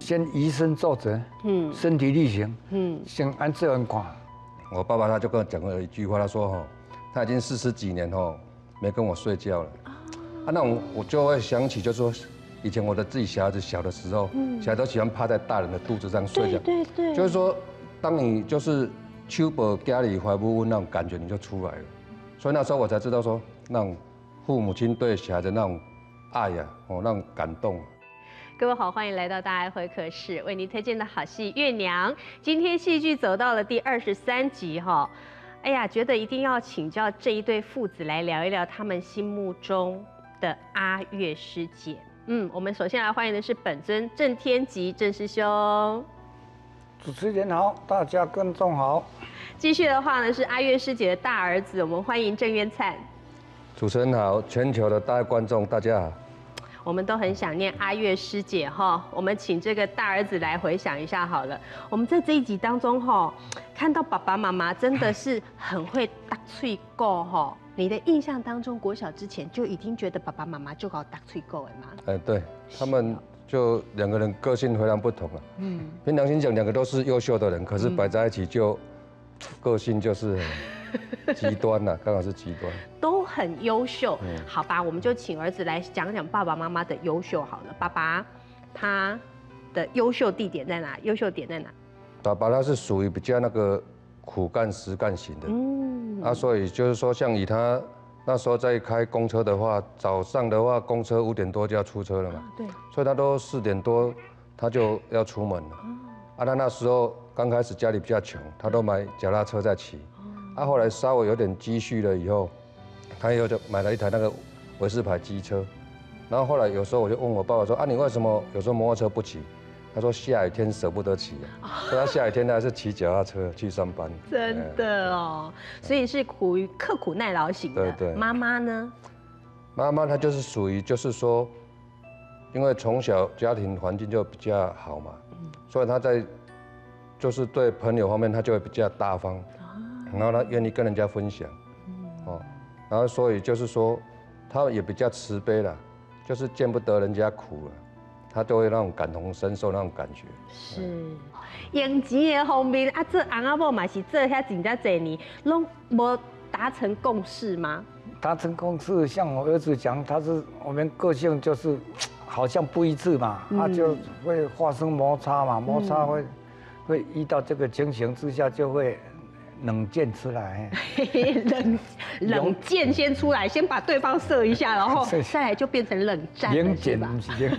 先以身作则，身体力行，先按这样看。 我爸爸他就跟我讲了一句话，他说他已经40几年没跟我睡觉了。那我就会想起，就是说以前我的自己小孩子小的时候，小孩都喜欢趴在大人的肚子上睡觉。对。就是说，当你就是手抱家里怀不温那种感觉，你就出来了。所以那时候我才知道说，那种父母亲对小孩的那种爱呀，那种感动。 各位好，欢迎来到大爱会客室，为您推荐的好戏《月娘》。今天戏剧走到了第23集哈，哎呀，觉得一定要请教这一对父子来聊一聊他们心目中的阿月师姐。我们首先来欢迎的是本尊郑天吉郑师兄。 主持人好，大家观众好。 继续的话呢是阿月师姐的大儿子，我们欢迎郑元灿。 主持人好，全球的大爱观众大家好。 我们都很想念阿月师姐哈，我们请这个大儿子来回想一下好了。我们在这一集当中哈，看到爸爸妈妈真的是很会打嘴鼓哈。你的印象当中，国小之前就已经觉得爸爸妈妈就搞打嘴鼓了吗？ 对，他们就2个人个性非常不同了。凭良心讲，2个都是优秀的人，可是摆在一起就个性就是极端了，刚好是极端。 都很优秀，好吧，我们就请儿子来讲讲爸爸妈妈的优秀好了。爸爸他的优秀地点在哪？优秀点在哪？ 爸爸他是属于比较那个苦干实干型的，所以就是说，像以他那时候在开公车的话，早上的话公车5点多就要出车了嘛， 对， 所以他都4点多他就要出门了。他那时候刚开始家里比较穷，他都买脚踏车在骑。后来稍微有点积蓄了以后，他又就买了一台那个维士牌机车。然后后来有时候我就问我爸爸说你为什么有时候摩托车不骑？他说下雨天舍不得骑所以他下雨天他还是骑脚踏车去上班。 真的哦，所以是刻苦耐劳型的。 对。 妈妈呢？ 妈妈她就是属于就是说，因为从小家庭环境就比较好嘛，所以她在就是对朋友方面她就会比较大方。然后他愿意跟人家分享，然后所以就是说，他也比较慈悲啦，就是见不得人家苦了，他都会那种感同身受那种感觉。 是，用钱的方面做翁仔某嘛是做遐真正侪年，拢无达成共识吗？ 达成共识，像我儿子讲，我们个性就是好像不一致嘛，就会发生摩擦嘛，摩擦会遇到这个情形之下就会。冷箭出来， 冷箭先出来，先把对方射一下，然后再来就变成冷战了，是吧？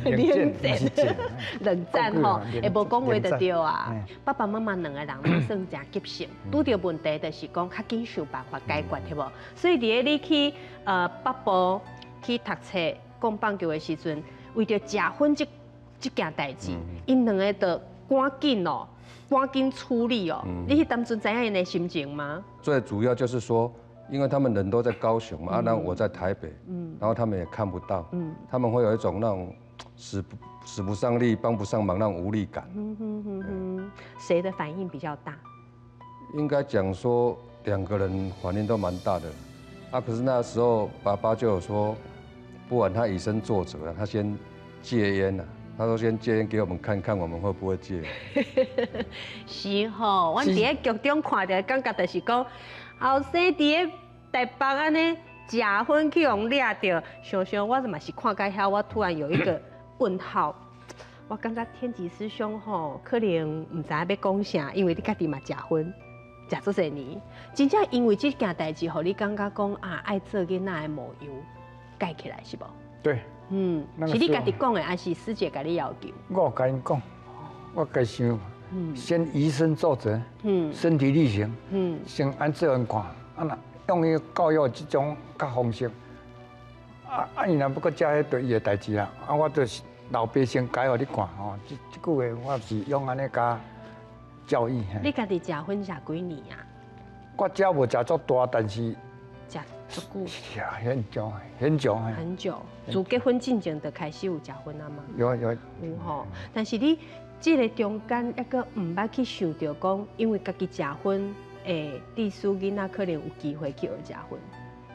冷战哈，也无讲话就对啊。爸爸妈妈2个人都算真急性，拄到问题就是讲较紧想办法解决，对不？所以伫你去北部去读册、讲棒球的时阵，为着结婚这件代志，因2个就赶紧哦。赶紧处理哦！你当初知影因的心情吗？ 最主要就是说，因为他们人都在高雄嘛，那我在台北，然后他们也看不到，他们会有一种那种使不上力、帮不上忙那种无力感。 谁的反应比较大？ 应该讲说2个人反应都蛮大的，可是那时候爸爸就有说，不管他以身作则他先戒烟了。他说：“先戒烟给我们看看，我们会不会戒？” 是吼，阮伫咧剧中看到，感觉就是讲，后生伫咧台北安尼食薰去互掠着，想我嘛是看到遐，我突然有一个问号。我感觉天吉师兄吼，可能唔知要讲啥，因为你家己嘛食薰，食足侪年，真正因为这件代志，互你感觉讲爱做囡仔的模样，改起来是无？ 对。 是你家己讲的，还是师姐甲你要求？ 我甲因讲，我家想，先以身作则，身体力行，先按这样看，用伊教育这种方式，伊若不过遮迄对伊的代志啦，我就是老爸先解互你看吼，这句话我是用安尼甲教育。 你家己食薰食几年啊？ 我遮无食足大，但是。 足久， 很久。 自结婚之前就开始有食薰啊吗？ 有吼，但是你这个中间一个唔捌去想到讲，因为家己食薰，致使囡仔可能有机会去学食薰。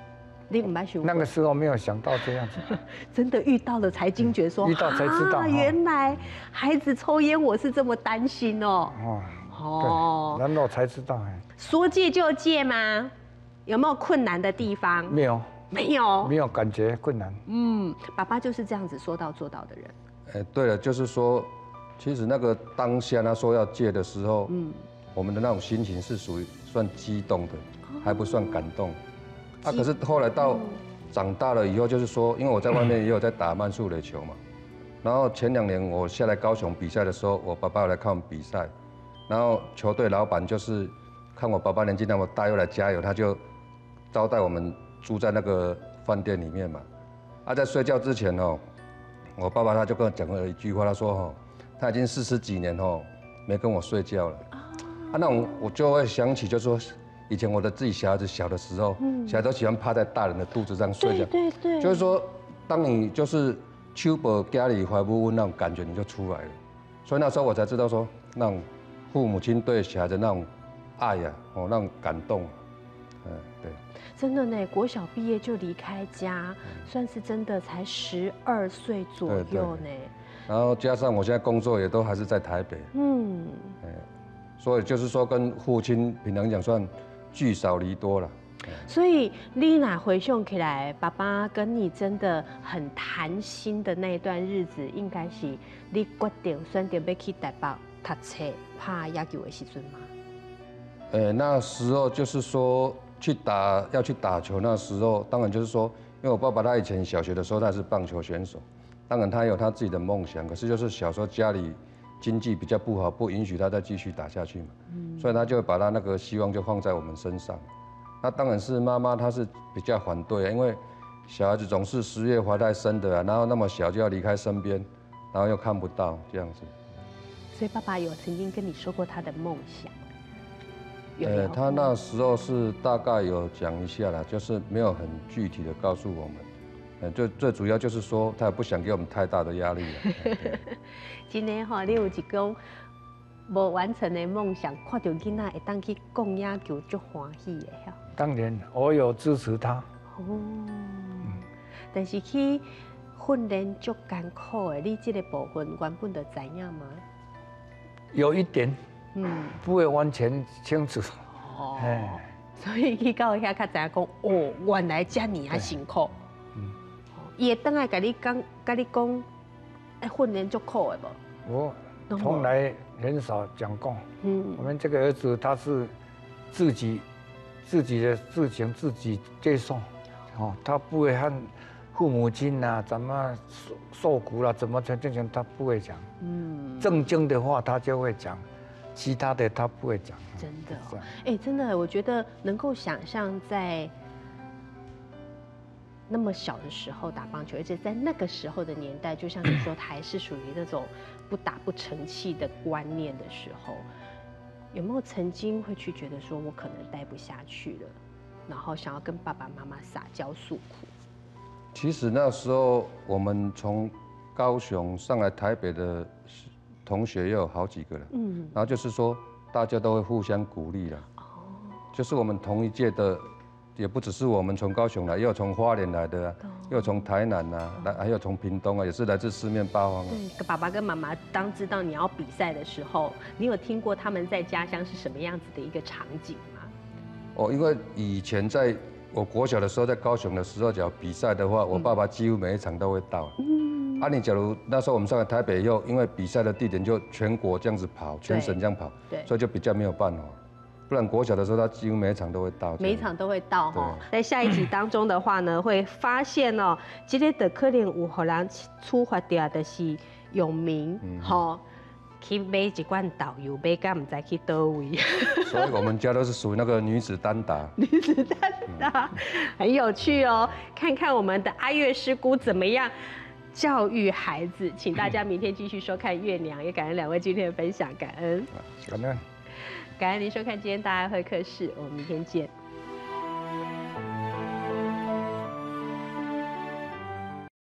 你唔捌想过？ 那个时候没有想到这样子， 真的遇到了才惊觉说， 遇到才知道， 原来孩子抽烟，我是这么担心哦。 哦，对，然后才知道说戒就戒吗？有没有困难的地方？ 没有，没有感觉困难。 爸爸就是这样子说到做到的人。 对了，就是说，其实那个当下他说要戒的时候，我们的那种心情是属于算激动的，还不算感动。可是后来到长大了以后，就是说，因为我在外面也有在打慢速垒球嘛，然后前2年我下来高雄比赛的时候，我爸爸有来看我们比赛，然后球队老板就是看我爸爸年纪那么大又来加油，他就招待我们住在那个饭店里面嘛。在睡觉之前我爸爸他就跟我讲了一句话，他说他已经40几年没跟我睡觉了。那我就会想起，就是说以前我的自己小孩子小的时候，小孩都喜欢趴在大人的肚子上睡觉。 对。 就是说，当你就是手抱家里怀不温那种感觉，你就出来了。所以那时候我才知道说，那种父母亲对小孩的那种爱呀，那种感动。对。 真的呢，国小毕业就离开家，算是真的才12岁左右呢。 然后加上我现在工作也都还是在台北。所以就是说跟父亲平常讲算聚少离多了。 所以你哪回想起来，爸爸跟你真的很谈心的那段日子，应该是你决定选择要去台北读册、打野球的时阵吗？ 那时候就是说要去打球，那时候当然就是说，因为我爸爸他以前小学的时候他是棒球选手，当然他有他自己的梦想，可是就是小时候家里经济比较不好，不允许他再继续打下去嘛，所以他就把他那个希望就放在我们身上。那当然是妈妈她是比较反对，因为小孩子总是10月怀胎生的然后那么小就要离开身边，然后又看不到这样子。 所以爸爸有曾经跟你说过他的梦想。 他那时候是大概有讲一下啦，就是没有很具体的告诉我们。最主要就是说，他也不想给我们太大的压力。 今天你有一种无完成的梦想，看到囡仔会当去讲野球，足欢喜的当然，我有支持他。 但是去训练足艰苦的，你这个部分原本就知影吗？ 有一点，不会完全清楚。 所以去到遐才知影讲，原来遮尔啊辛苦。伊会当来甲你讲，训练足苦的无？ 我从来很少讲过。我们这个儿子他是自己的事情自己接受，他不会和父母亲怎么受苦了，怎么这情他不会讲。正经的话他就会讲，其他的他不会讲。 真的，真的，我觉得能够想象在那么小的时候打棒球，而且在那个时候的年代，就像你说，还是属于那种不打不成器的观念的时候，有没有曾经会去觉得说，我可能待不下去了，然后想要跟爸爸妈妈撒娇诉苦？ 其实那时候我们从高雄上来台北的同学也有好几个了，然后就是说大家都会互相鼓励了，就是我们同一届的。也不只是我们从高雄来，也有从花莲来的也有从台南还有从屏东也是来自四面八方。 对，爸爸跟妈妈当知道你要比赛的时候，你有听过他们在家乡是什么样子的一个场景吗？ 因为以前在我国小的时候，在高雄的时候，只要比赛的话，我爸爸几乎每一场都会到。你假如那时候我们上了台北以后，因为比赛的地点就全国这样子跑，全省这样跑，所以就比较没有办法。不然国小的时候，他几乎每一场都会到， 每一场都会到哈。在下一集当中的话呢，会发现这个的可能有互人处罚掉的是用名去买一罐导游，买到唔知去倒位。 所以我们家都是属于那个女子单打。 女子单打很有趣哦，看看我们的阿月师姑怎么样教育孩子。请大家明天继续收看《月娘》，也感恩2位今天的分享，感恩。 感恩。 感恩您收看今天大爱会客室，我们明天见。